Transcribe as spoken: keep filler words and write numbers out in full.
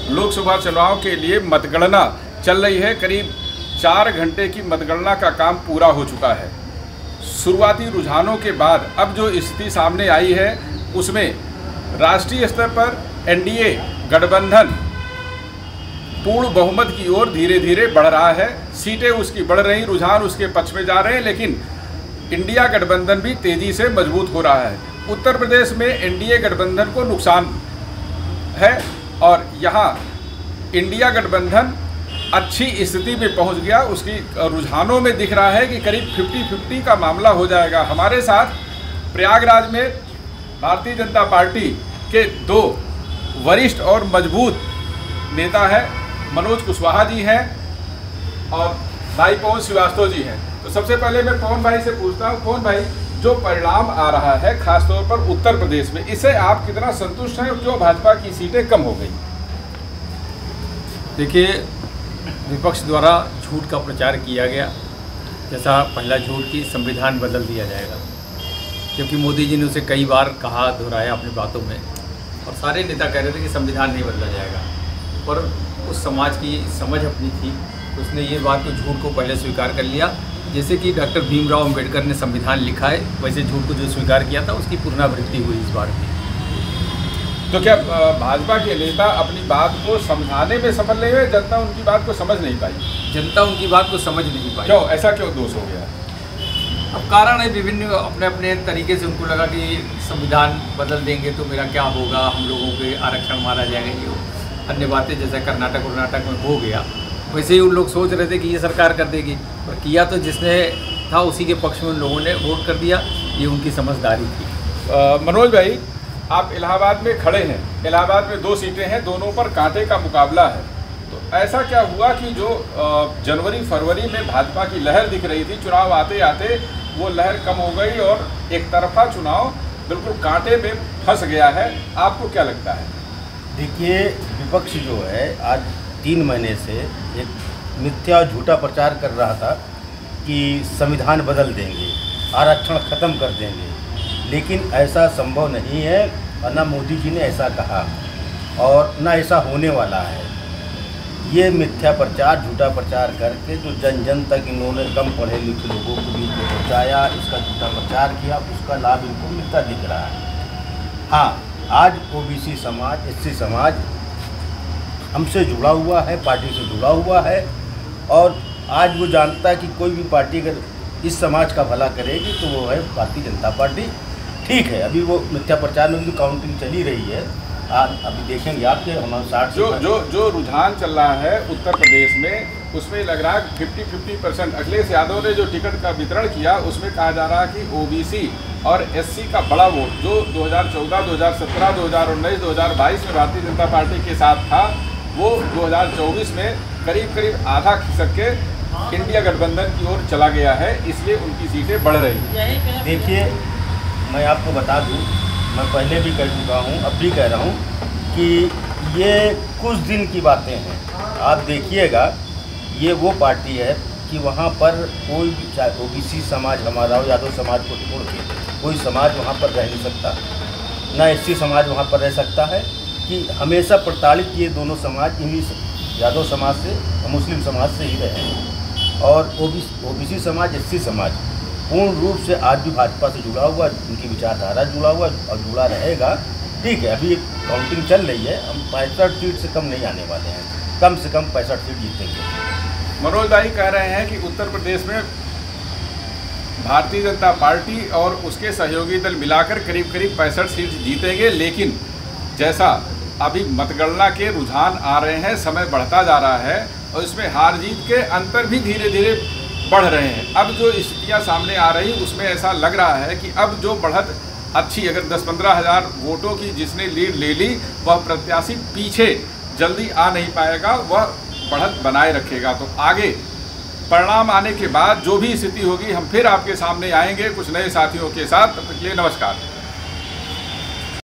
लोकसभा चुनाव के लिए मतगणना चल रही है। करीब चार घंटे की मतगणना का काम पूरा हो चुका है। शुरुआती रुझानों के बाद अब जो स्थिति सामने आई है उसमें राष्ट्रीय स्तर पर एनडीए गठबंधन पूर्ण बहुमत की ओर धीरे धीरे बढ़ रहा है। सीटें उसकी बढ़ रही, रुझान उसके पक्ष में जा रहे हैं, लेकिन इंडिया गठबंधन भी तेजी से मजबूत हो रहा है। उत्तर प्रदेश में एनडीए गठबंधन को नुकसान है और यहाँ इंडिया गठबंधन अच्छी स्थिति में पहुँच गया। उसकी रुझानों में दिख रहा है कि करीब फिफ्टी फिफ्टी का मामला हो जाएगा। हमारे साथ प्रयागराज में भारतीय जनता पार्टी के दो वरिष्ठ और मजबूत नेता हैं, मनोज कुशवाहा जी हैं और भाई पवन श्रीवास्तव जी हैं। तो सबसे पहले मैं पवन भाई से पूछता हूं, पवन भाई, जो परिणाम आ रहा है खासतौर पर उत्तर प्रदेश में, इससे आप कितना संतुष्ट हैं और क्यों भाजपा की सीटें कम हो गई? देखिए, विपक्ष द्वारा झूठ का प्रचार किया गया। जैसा पहला झूठ कि संविधान बदल दिया जाएगा, क्योंकि मोदी जी ने उसे कई बार कहा, दोहराया अपनी बातों में, और सारे नेता कह रहे थे कि संविधान नहीं बदला जाएगा। पर उस समाज की समझ अपनी थी, उसने ये बात को, झूठ को पहले स्वीकार कर लिया। जैसे कि डॉक्टर भीमराव अंबेडकर ने संविधान लिखा है, वैसे झूठ को जो स्वीकार किया था उसकी पुनरावृत्ति हुई इस बार भी। तो क्या भाजपा के नेता अपनी बात को समझाने में सफल नहीं हुए? जनता उनकी बात को समझ नहीं पाई? जनता उनकी बात को समझ नहीं पाई। क्यों, ऐसा क्यों दोष हो गया? अब कारण है विभिन्न, अपने अपने तरीके से उनको लगा कि संविधान बदल देंगे तो मेरा क्या होगा, हम लोगों के आरक्षण मारा जाएगा, ये अन्य बातें जैसे कर्नाटक कर्नाटक में हो गया, वैसे ही उन लोग सोच रहे थे कि ये सरकार कर देगी, और किया तो जिसने था उसी के पक्ष में उन लोगों ने वोट कर दिया। ये उनकी समझदारी थी। आ, मनोज भाई, आप इलाहाबाद में खड़े हैं। इलाहाबाद में दो सीटें हैं, दोनों पर कांटे का मुकाबला है। तो ऐसा क्या हुआ कि जो जनवरी फरवरी में भाजपा की लहर दिख रही थी, चुनाव आते आते वो लहर कम हो गई और एक तरफा चुनाव बिल्कुल कांटे में फंस गया है? आपको क्या लगता है? देखिए, विपक्ष जो है आज तीन महीने से एक मिथ्या झूठा प्रचार कर रहा था कि संविधान बदल देंगे, आरक्षण ख़त्म कर देंगे, लेकिन ऐसा संभव नहीं है और ना मोदी जी ने ऐसा कहा और ना ऐसा होने वाला है। ये मिथ्या प्रचार, झूठा प्रचार करके जो जन जन तक इन्होंने कम पढ़े लिखे लोगों को बीच में पहुँचाया, इसका झूठा प्रचार किया, उसका लाभ इनको मिलता दिख रहा है। हाँ, आज ओबीसी समाज, एससी समाज हमसे जुड़ा हुआ है, पार्टी से जुड़ा हुआ है, और आज वो जानता है कि कोई भी पार्टी अगर इस समाज का भला करेगी तो वो है भारतीय जनता पार्टी। ठीक है, अभी वो मिथ्या प्रचार में भी काउंटिंग चली रही है। आज अभी देखेंगे आपके हमारे साठ जो जो जो रुझान चल रहा है उत्तर प्रदेश में, उसमें लग रहा है fifty fifty percent. Akhilesh Yadav ने जो टिकट का वितरण किया उसमें कहा जा रहा है कि ओबीसी और एससी का बड़ा वोट जो दो हज़ार चौदह, दो हज़ार सत्रह, दो हज़ार उन्नीस, दो हज़ार बाईस में भारतीय जनता पार्टी के साथ था, वो दो हज़ार चौबीस में करीब करीब आधा खिसक के इंडिया गठबंधन की ओर चला गया है, इसलिए उनकी सीटें बढ़ रही हैं। देखिए, मैं आपको बता दूं, मैं पहले भी कह चुका हूं, अब भी कह रहा हूं कि ये कुछ दिन की बातें हैं। आप देखिएगा, ये वो पार्टी है कि वहाँ पर कोई भी, चाहे ओबीसी समाज हमारा हो, यादव समाज को छोड़ के कोई समाज वहाँ पर रह नहीं सकता, ना एससी समाज वहाँ पर रह सकता है, कि हमेशा प्रताड़ित ये दोनों समाज, इन्हीं यादव समाज से और मुस्लिम समाज से ही रहे हैं। और ओबीसी ओबीसी समाज, एससी समाज पूर्ण रूप से आज भी भाजपा से जुड़ा हुआ, उनकी विचारधारा जुड़ा हुआ और जुड़ा रहेगा। ठीक है, अभी एक काउंटिंग चल रही है, हम पैंसठ सीट से कम नहीं आने वाले हैं, कम से कम पैंसठ सीट जीतेंगे। मनोज भाई कह रहे हैं कि उत्तर प्रदेश में भारतीय जनता पार्टी और उसके सहयोगी दल मिलाकर करीब करीब पैंसठ सीट जीतेंगे, लेकिन जैसा अभी मतगणना के रुझान आ रहे हैं, समय बढ़ता जा रहा है और इसमें हार जीत के अंतर भी धीरे धीरे बढ़ रहे हैं। अब जो स्थितियाँ सामने आ रही उसमें ऐसा लग रहा है कि अब जो बढ़त अच्छी, अगर दस पंद्रह हज़ार वोटों की जिसने लीड ले ली, वह प्रत्याशी पीछे जल्दी आ नहीं पाएगा, वह बढ़त बनाए रखेगा। तो आगे परिणाम आने के बाद जो भी स्थिति होगी, हम फिर आपके सामने आएंगे कुछ नए साथियों के साथ। तब तक के लिए नमस्कार।